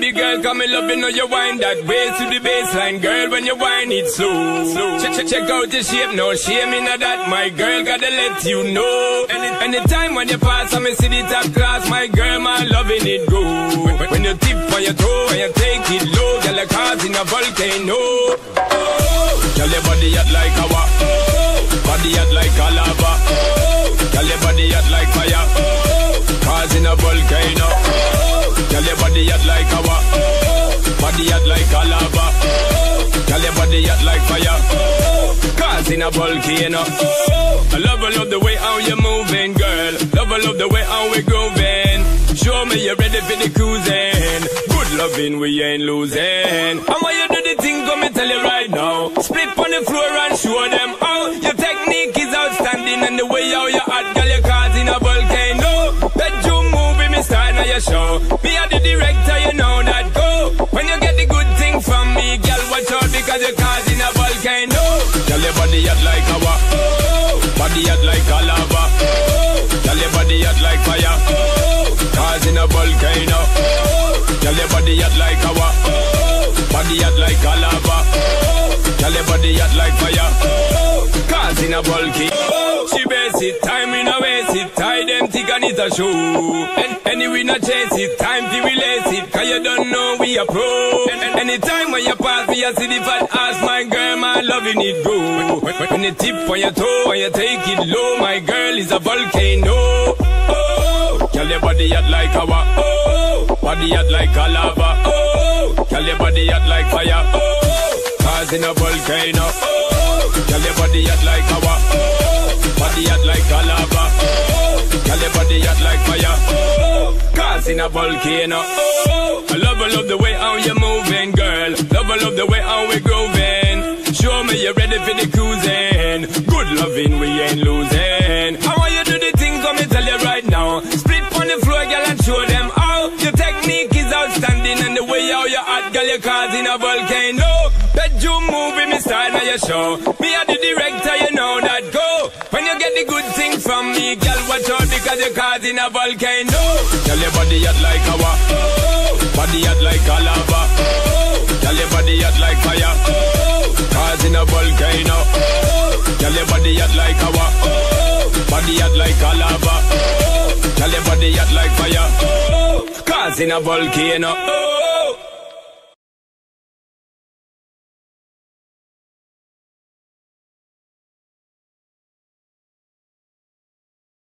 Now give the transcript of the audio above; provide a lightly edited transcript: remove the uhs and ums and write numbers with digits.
baby girl, come and love you, know you wind that way to the baseline, girl, when you wind it slow. Check out your shape, no shame in that, my girl, gotta let you know. Anytime when you pass, I see the top class, my girl, my loving it go. When you tip on your toe and you take it low, girl, like cars in a volcano. Girl, your body hot like lava, body hot like a lava. Girl, your body hot like fire, cars in a volcano. Girl, your body hot like lava, body hot like a lava. Girl, your body hot like fire, cars in a volcano. I love the way how you're moving, girl. Love the way how we're grooving. Show me you're ready for the cruising. Good loving, we ain't losing. And when you do the thing, come and tell you right now. Split on the floor and show them how your technique is outstanding. And the way how you hot, girl, your cards in a volcano. Bedroom movie, me style on your show. Me are the director, you know that go. When you get the good thing from me, girl, watch out because your cards in a volcano. Girl, your body hot like lava, body hot like a lava. Girl, your body hot like fire, cars in a volcano. Girl, your body hot like lava, body hot like a lava. Girl, your body hot like fire, cars in a volcano. She base it, time in a waste it, tie them thick and it a show. And anyway not chase it, time to release it, cause you don't know we a pro. Anytime when you pass me, you see the fat ass, my girl, my loving it go. When you tip on your toe and you take it low, my girl is a volcano. Oh, girl, your body hot like lava, oh, body hot like a lava, oh, girl, your body hot like fire, oh, cars in a volcano. Oh, girl, your body hot like lava, oh, body hot like a lava, oh, girl, your body hot like fire, oh, cars in a volcano. Oh, I love the way how you're moving, girl. Love the way how we're grooving. Show me you're ready for the cruising. Good loving, we ain't losing. I want you to do the thing, come and tell you right now. Split on the floor, girl, and show them how your technique is outstanding. And the way how you hot, girl, your cards in a volcano. Bedroom movie, me style on your show. Me are the director, you know that go. When you get the good thing from me, girl, watch out because your cards in a volcano. Girl, your body hot like lava, body hot like a lava. Girl, your body hot like fire, cars in a volcano. Girl, your body hot like lava, body hot like a lava. Girl, your body hot like fire, cars in a volcano.